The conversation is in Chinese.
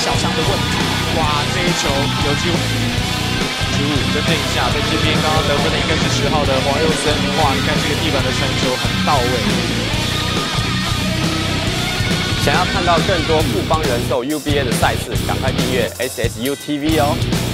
小强的问题。哇，这一球有机会。15，更正一下，在这边刚刚得分的应该是10号的黄佑森。哇，你看这个地板的传球很到位。 想要看到更多富邦人寿 UBA 的赛事，赶快订阅 SSU TV 哦。